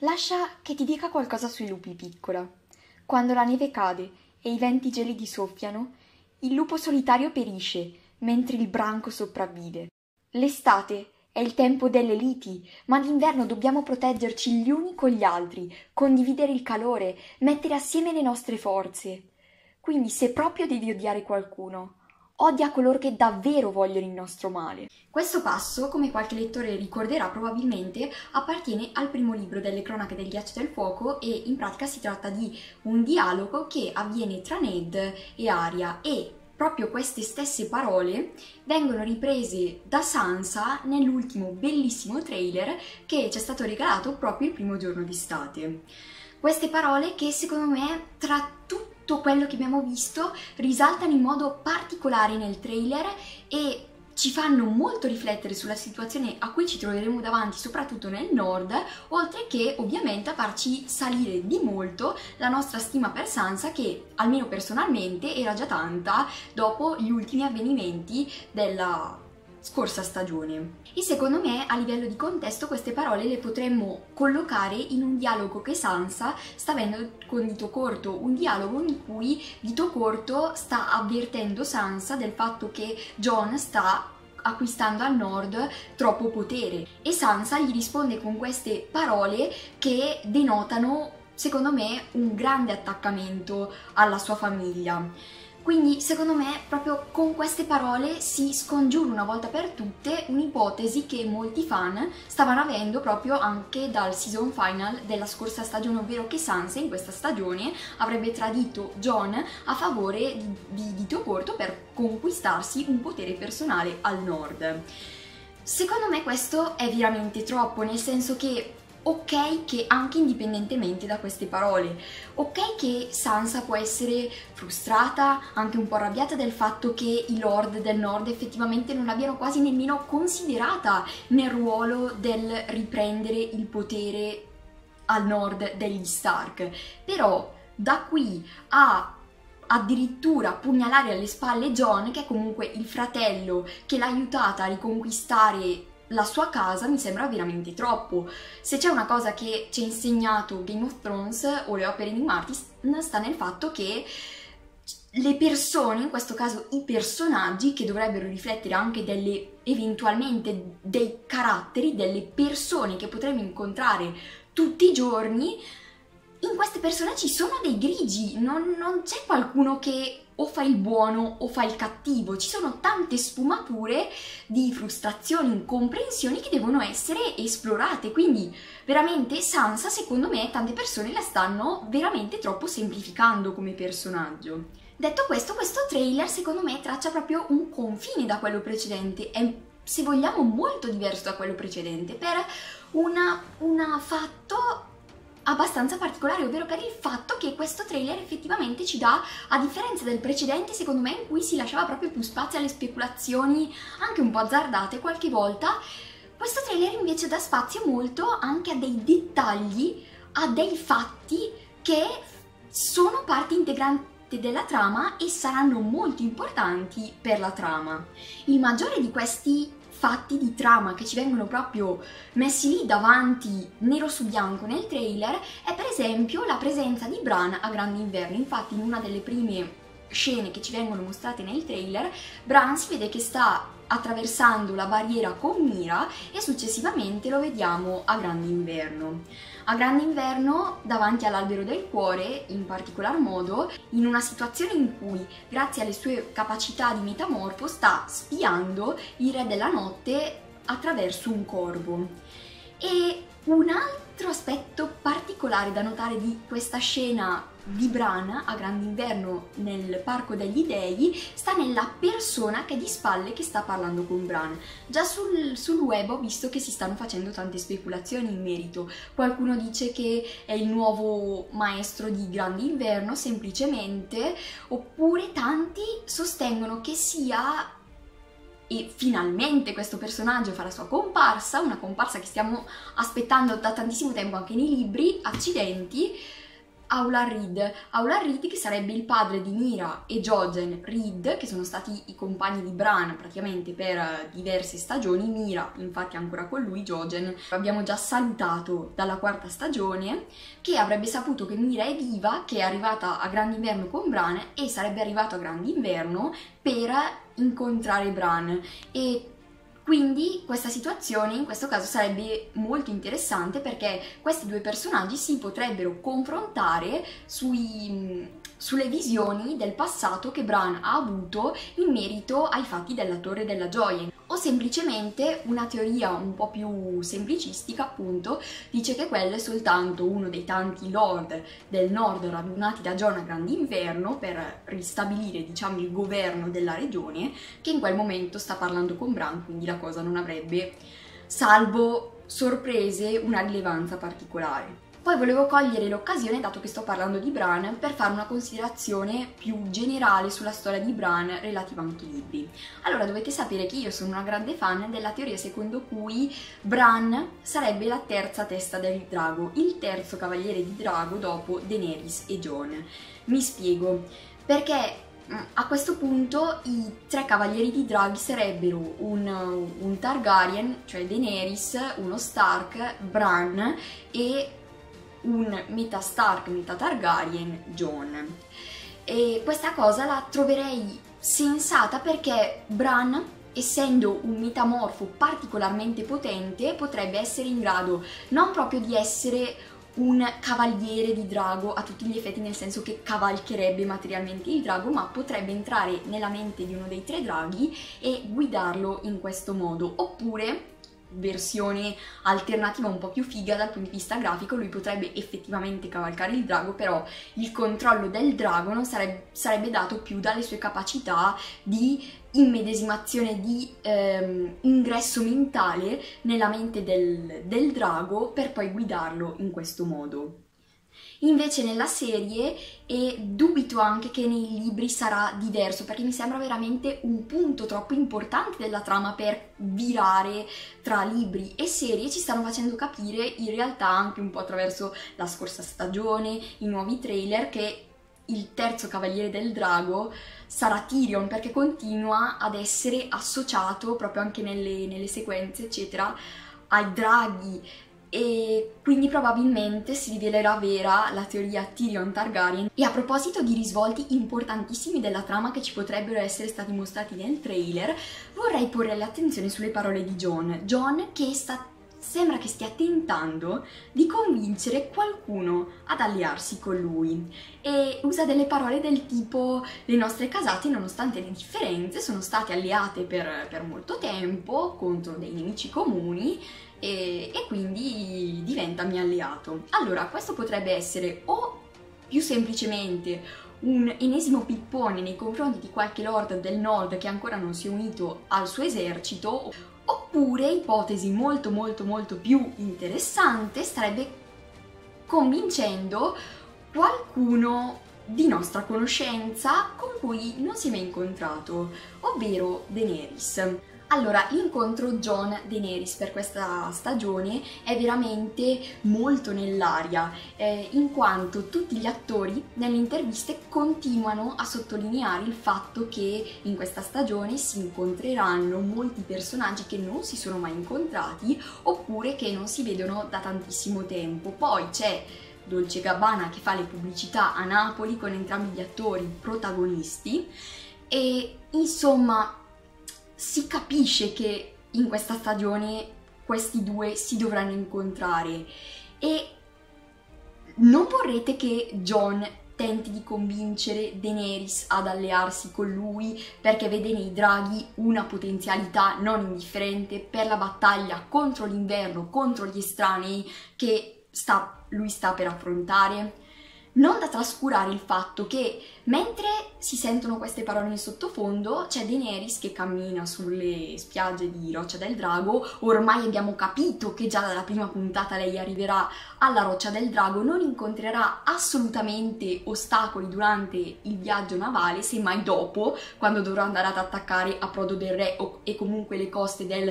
Lascia che ti dica qualcosa sui lupi, piccola. Quando la neve cade e i venti gelidi soffiano, il lupo solitario perisce, mentre il branco sopravvive. L'estate è il tempo delle liti, ma d'inverno dobbiamo proteggerci gli uni con gli altri, condividere il calore, mettere assieme le nostre forze. Quindi, se proprio devi odiare qualcuno, odia coloro che davvero vogliono il nostro male. Questo passo, come qualche lettore ricorderà probabilmente, appartiene al primo libro delle Cronache del Ghiaccio del Fuoco e in pratica si tratta di un dialogo che avviene tra Ned e Arya e proprio queste stesse parole vengono riprese da Sansa nell'ultimo bellissimo trailer che ci è stato regalato proprio il primo giorno d'estate. Queste parole che secondo me tra tutto quello che abbiamo visto risaltano in modo particolare nel trailer e ci fanno molto riflettere sulla situazione a cui ci troveremo davanti, soprattutto nel nord, oltre che ovviamente a farci salire di molto la nostra stima per Sansa, che almeno personalmente era già tanta dopo gli ultimi avvenimenti della scorsa stagione. E secondo me a livello di contesto queste parole le potremmo collocare in un dialogo che Sansa sta avendo con Dito Corto, un dialogo in cui Dito Corto sta avvertendo Sansa del fatto che Jon sta acquistando al nord troppo potere e Sansa gli risponde con queste parole che denotano secondo me un grande attaccamento alla sua famiglia. Quindi secondo me proprio con queste parole si scongiura una volta per tutte un'ipotesi che molti fan stavano avendo proprio anche dal season final della scorsa stagione, ovvero che Sansa in questa stagione avrebbe tradito Jon a favore di Dito Corto per conquistarsi un potere personale al nord. Secondo me questo è veramente troppo, nel senso che ok che anche indipendentemente da queste parole, ok che Sansa può essere frustrata, anche un po' arrabbiata del fatto che i lord del nord effettivamente non l'abbiano quasi nemmeno considerata nel ruolo del riprendere il potere al nord degli Stark, però da qui a addirittura pugnalare alle spalle Jon, che è comunque il fratello che l'ha aiutata a riconquistare la sua casa, mi sembra veramente troppo. Se c'è una cosa che ci ha insegnato Game of Thrones o le opere di Martin sta nel fatto che le persone, in questo caso i personaggi, che dovrebbero riflettere anche eventualmente dei caratteri, delle persone che potremmo incontrare tutti i giorni, in queste persone ci sono dei grigi, non c'è qualcuno che o fa il buono o fa il cattivo, ci sono tante sfumature di frustrazioni, incomprensioni che devono essere esplorate, quindi veramente Sansa secondo me tante persone la stanno veramente troppo semplificando come personaggio. Detto questo, questo trailer secondo me traccia proprio un confine da quello precedente, è se vogliamo molto diverso da quello precedente per un fatto abbastanza particolare, ovvero per il fatto che questo trailer effettivamente ci dà, a differenza del precedente secondo me in cui si lasciava proprio più spazio alle speculazioni anche un po' azzardate qualche volta, questo trailer invece dà spazio molto anche a dei dettagli, a dei fatti che sono parte integrante della trama e saranno molto importanti per la trama. Il maggiore di questi fatti di trama che ci vengono proprio messi lì davanti nero su bianco nel trailer è per esempio la presenza di Bran a Grande Inverno. Infatti in una delle prime scene che ci vengono mostrate nel trailer Bran si vede che sta attraversando la barriera con Mira e successivamente lo vediamo a Grande Inverno. A Grande Inverno, davanti all'Albero del Cuore, in particolar modo, in una situazione in cui, grazie alle sue capacità di metamorfo, sta spiando il Re della Notte attraverso un corvo. E un altro aspetto particolare da notare di questa scena di Bran a Grande Inverno nel Parco degli Dei sta nella persona che è di spalle che sta parlando con Bran. Già sul web ho visto che si stanno facendo tante speculazioni in merito. Qualcuno dice che è il nuovo maestro di Grande Inverno semplicemente, oppure tanti sostengono che sia, e finalmente questo personaggio fa la sua comparsa, una comparsa che stiamo aspettando da tantissimo tempo anche nei libri, accidenti, Aular Reed che sarebbe il padre di Mira e Jojen Reed, che sono stati i compagni di Bran praticamente per diverse stagioni. Mira infatti è ancora con lui, Jojen abbiamo già salutato dalla quarta stagione, che avrebbe saputo che Mira è viva, che è arrivata a Grandinverno con Bran e sarebbe arrivato a Grandinverno per incontrare Bran, e quindi questa situazione in questo caso sarebbe molto interessante, perché questi due personaggi si potrebbero confrontare sulle visioni del passato che Bran ha avuto in merito ai fatti della Torre della Gioia. O semplicemente una teoria un po' più semplicistica, appunto, dice che quello è soltanto uno dei tanti lord del nord radunati da Jon a Grandinverno per ristabilire, diciamo, il governo della regione, che in quel momento sta parlando con Bran, quindi la cosa non avrebbe, salvo sorprese, una rilevanza particolare. Poi volevo cogliere l'occasione, dato che sto parlando di Bran, per fare una considerazione più generale sulla storia di Bran relativa anche ai libri. Allora, dovete sapere che io sono una grande fan della teoria secondo cui Bran sarebbe la terza testa del drago, il terzo cavaliere di drago dopo Daenerys e Jon. Mi spiego, perché a questo punto i tre cavalieri di draghi sarebbero un Targaryen, cioè Daenerys, uno Stark, Bran, e un metà Stark, metà Targaryen, Jon. E questa cosa la troverei sensata perché Bran, essendo un metamorfo particolarmente potente, potrebbe essere in grado non proprio di essere un cavaliere di drago a tutti gli effetti, nel senso che cavalcherebbe materialmente il drago, ma potrebbe entrare nella mente di uno dei tre draghi e guidarlo in questo modo. Oppure, versione alternativa un po' più figa dal punto di vista grafico, lui potrebbe effettivamente cavalcare il drago, però il controllo del drago non sarebbe dato più dalle sue capacità di immedesimazione, di ingresso mentale nella mente del drago per poi guidarlo in questo modo. Invece nella serie, e dubito anche che nei libri sarà diverso, perché mi sembra veramente un punto troppo importante della trama per virare tra libri e serie, ci stanno facendo capire in realtà anche un po' attraverso la scorsa stagione, i nuovi trailer, che il terzo cavaliere del drago sarà Tyrion, perché continua ad essere associato proprio anche nelle sequenze eccetera ai draghi, e quindi probabilmente si rivelerà vera la teoria Tyrion Targaryen. E a proposito di risvolti importantissimi della trama che ci potrebbero essere stati mostrati nel trailer, vorrei porre l'attenzione sulle parole di Jon che sembra che stia tentando di convincere qualcuno ad allearsi con lui, e usa delle parole del tipo: le nostre casate, nonostante le differenze, sono state alleate per molto tempo contro dei nemici comuni, e quindi diventa mio alleato. Allora, questo potrebbe essere o più semplicemente un enesimo pippone nei confronti di qualche lord del nord che ancora non si è unito al suo esercito, oppure, ipotesi molto più interessante, starebbe convincendo qualcuno di nostra conoscenza con cui non si è mai incontrato, ovvero Daenerys. Allora, l'incontro Jon-Daenerys per questa stagione è veramente molto nell'aria, in quanto tutti gli attori nelle interviste continuano a sottolineare il fatto che in questa stagione si incontreranno molti personaggi che non si sono mai incontrati oppure che non si vedono da tantissimo tempo. Poi c'è Dolce & Gabbana che fa le pubblicità a Napoli con entrambi gli attori protagonisti, e insomma si capisce che in questa stagione questi due si dovranno incontrare, e non vorrete che Jon tenti di convincere Daenerys ad allearsi con lui perché vede nei draghi una potenzialità non indifferente per la battaglia contro l'inverno, contro gli estranei che lui sta per affrontare? Non da trascurare il fatto che mentre si sentono queste parole in sottofondo c'è Daenerys che cammina sulle spiagge di Roccia del Drago. Ormai abbiamo capito che già dalla prima puntata lei arriverà alla Roccia del Drago, non incontrerà assolutamente ostacoli durante il viaggio navale, semmai dopo, quando dovrà andare ad attaccare Approdo del Re e comunque le coste del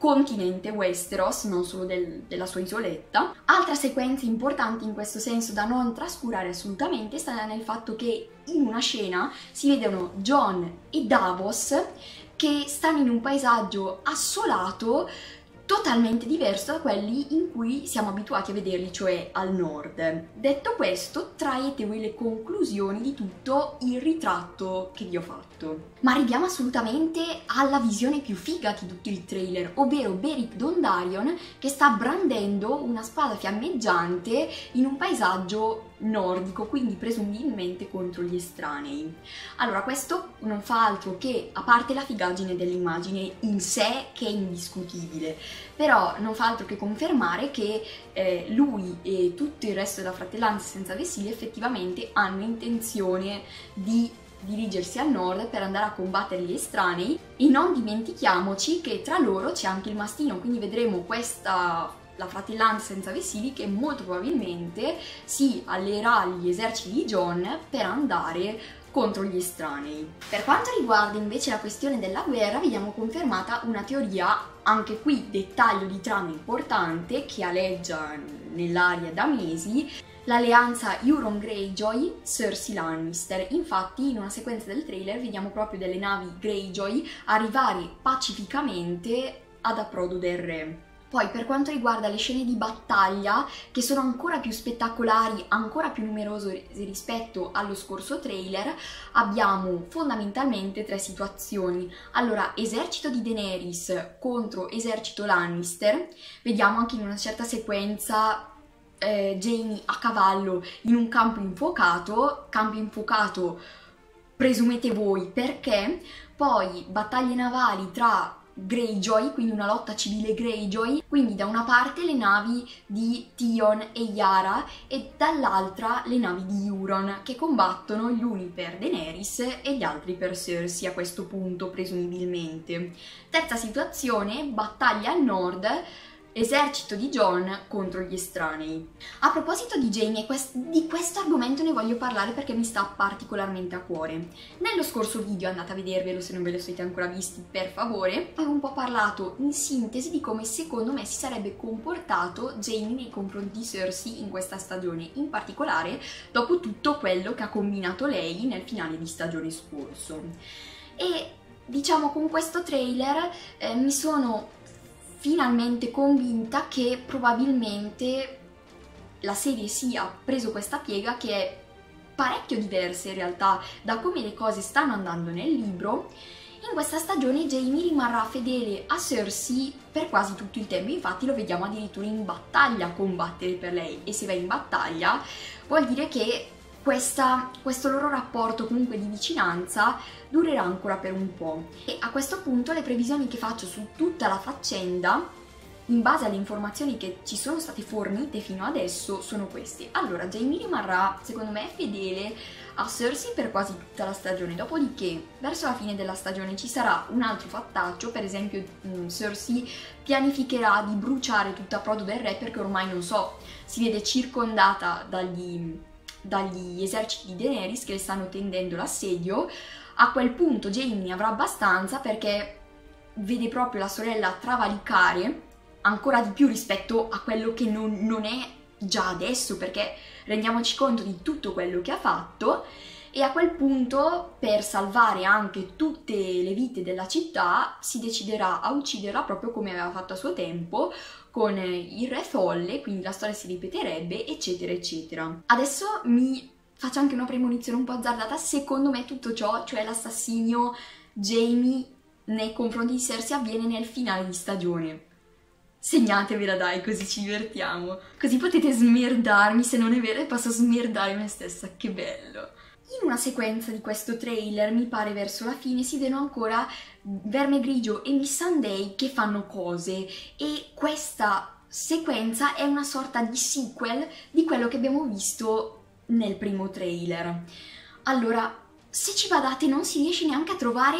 continente Westeros, non solo della sua isoletta. Altra sequenza importante in questo senso da non trascurare assolutamente sta nel fatto che in una scena si vedono Jon e Davos che stanno in un paesaggio assolato totalmente diverso da quelli in cui siamo abituati a vederli, cioè al nord. Detto questo, traete voi le conclusioni di tutto il ritratto che vi ho fatto. Ma arriviamo assolutamente alla visione più figa di tutto il trailer, ovvero Beric Dondarrion che sta brandendo una spada fiammeggiante in un paesaggio nordico, quindi presumibilmente contro gli estranei. Allora, questo non fa altro che, a parte la figaggine dell'immagine in sé che è indiscutibile, però non fa altro che confermare che lui e tutto il resto della fratellanza senza vessilli effettivamente hanno intenzione di dirigersi al nord per andare a combattere gli estranei, e non dimentichiamoci che tra loro c'è anche il mastino, quindi vedremo la fratellanza senza vessilli che molto probabilmente si allierà agli eserciti di Jon per andare contro gli estranei. Per quanto riguarda invece la questione della guerra, vediamo confermata una teoria, anche qui dettaglio di trama importante, che aleggia nell'aria da mesi, l'alleanza Euron Greyjoy-Cersei Lannister. Infatti in una sequenza del trailer vediamo proprio delle navi Greyjoy arrivare pacificamente ad approdo del re. Poi per quanto riguarda le scene di battaglia, che sono ancora più spettacolari, ancora più numerose rispetto allo scorso trailer, abbiamo fondamentalmente tre situazioni. Allora, esercito di Daenerys contro esercito Lannister, vediamo anche in una certa sequenza Jaime a cavallo in un campo infuocato presumete voi perché, poi battaglie navali tra Greyjoy, quindi una lotta civile Greyjoy, quindi da una parte le navi di Theon e Yara e dall'altra le navi di Euron che combattono gli uni per Daenerys e gli altri per Cersei a questo punto presumibilmente. Terza situazione, battaglia al nord, esercito di Jon contro gli estranei. A proposito di Jaime, di questo argomento ne voglio parlare perché mi sta particolarmente a cuore. Nello scorso video, andate a vedervelo se non ve lo siete ancora visti, per favore, avevo un po' parlato in sintesi di come secondo me si sarebbe comportato Jaime nei confronti di Cersei in questa stagione, in particolare dopo tutto quello che ha combinato lei nel finale di stagione scorso. E diciamo con questo trailer mi sono finalmente convinta che probabilmente la serie sia preso questa piega che è parecchio diversa in realtà da come le cose stanno andando nel libro. In questa stagione Jaime rimarrà fedele a Cersei per quasi tutto il tempo, infatti lo vediamo addirittura in battaglia a combattere per lei, e se va in battaglia vuol dire che questo loro rapporto comunque di vicinanza durerà ancora per un po'. E a questo punto le previsioni che faccio su tutta la faccenda, in base alle informazioni che ci sono state fornite fino adesso, sono queste. Allora, Jaime rimarrà, secondo me, fedele a Cersei per quasi tutta la stagione, dopodiché verso la fine della stagione ci sarà un altro fattaccio, per esempio Cersei pianificherà di bruciare tutta Approdo del Re perché ormai, non so, si vede circondata dagli eserciti di Daenerys che le stanno tendendo l'assedio. A quel punto Jaime ne avrà abbastanza perché vede proprio la sorella travalicare ancora di più rispetto a quello che non è già adesso, perché rendiamoci conto di tutto quello che ha fatto, e a quel punto, per salvare anche tutte le vite della città, si deciderà a ucciderla proprio come aveva fatto a suo tempo con il re folle, quindi la storia si ripeterebbe, eccetera eccetera. Adesso mi faccio anche una premonizione un po' azzardata. Secondo me tutto ciò, cioè l'assassinio Jaime nei confronti di Cersei, avviene nel finale di stagione. Segnatevela dai, così ci divertiamo, così potete smerdarmi se non è vero e posso smerdare me stessa, che bello! In una sequenza di questo trailer, mi pare verso la fine, si vedono ancora Verme Grigio e Missandei che fanno cose, e questa sequenza è una sorta di sequel di quello che abbiamo visto nel primo trailer. Allora, se ci badate non si riesce neanche a trovare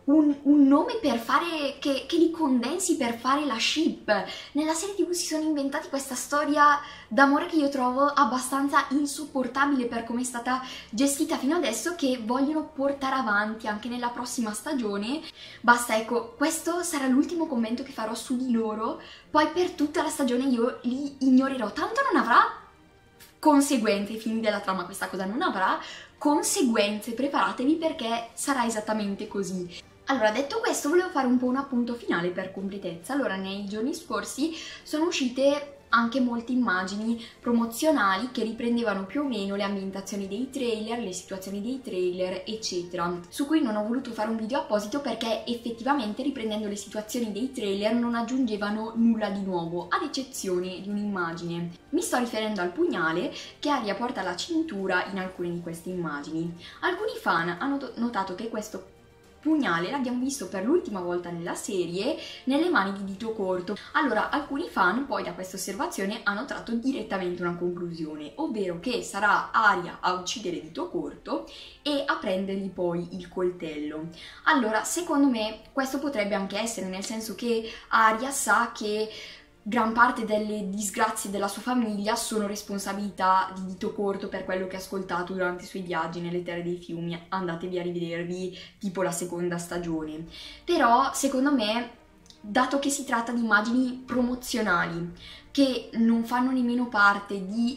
un nome per fare, che li condensi per fare la ship. Nella serie TV si sono inventati questa storia d'amore che io trovo abbastanza insopportabile per come è stata gestita fino adesso, che vogliono portare avanti anche nella prossima stagione. Basta, ecco, questo sarà l'ultimo commento che farò su di loro, poi per tutta la stagione io li ignorerò, tanto non avrà conseguenze ai fini della trama, questa cosa non avrà conseguenze, preparatevi perché sarà esattamente così. Allora, detto questo, volevo fare un po' un appunto finale per completezza. Allora, nei giorni scorsi sono uscite anche molte immagini promozionali che riprendevano più o meno le ambientazioni dei trailer, le situazioni dei trailer, eccetera, su cui non ho voluto fare un video apposito perché effettivamente, riprendendo le situazioni dei trailer, non aggiungevano nulla di nuovo, ad eccezione di un'immagine. Mi sto riferendo al pugnale che Arya porta alla cintura in alcune di queste immagini. Alcuni fan hanno notato che questo pugnale l'abbiamo visto per l'ultima volta nella serie nelle mani di Dito Corto. Allora, alcuni fan poi da questa osservazione hanno tratto direttamente una conclusione, ovvero che sarà Arya a uccidere Dito Corto e a prendergli poi il coltello. Allora, secondo me questo potrebbe anche essere, nel senso che Arya sa che gran parte delle disgrazie della sua famiglia sono responsabilità di Dito Corto per quello che ha ascoltato durante i suoi viaggi nelle terre dei fiumi. Andatevi a rivedervi tipo la seconda stagione. Però secondo me, dato che si tratta di immagini promozionali che non fanno nemmeno parte di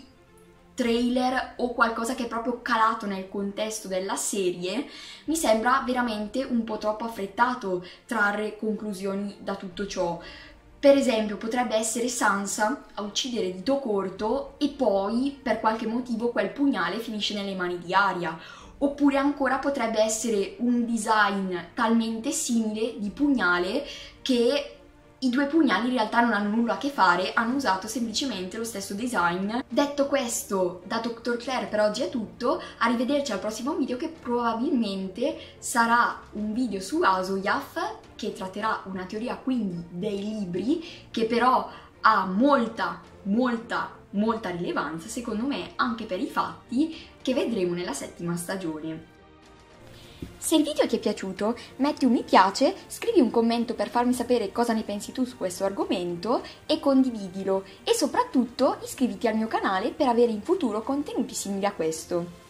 trailer o qualcosa che è proprio calato nel contesto della serie, mi sembra veramente un po' troppo affrettato trarre conclusioni da tutto ciò. Per esempio, potrebbe essere Sansa a uccidere Dito Corto e poi, per qualche motivo, quel pugnale finisce nelle mani di Arya. Oppure ancora potrebbe essere un design talmente simile di pugnale che i due pugnali in realtà non hanno nulla a che fare, hanno usato semplicemente lo stesso design. Detto questo, da Dr. Claire per oggi è tutto, arrivederci al prossimo video che probabilmente sarà un video su Asoyaf, che tratterà una teoria quindi dei libri, che però ha molta rilevanza secondo me anche per i fatti che vedremo nella settima stagione. Se il video ti è piaciuto, metti un mi piace, scrivi un commento per farmi sapere cosa ne pensi tu su questo argomento e condividilo, e soprattutto iscriviti al mio canale per avere in futuro contenuti simili a questo.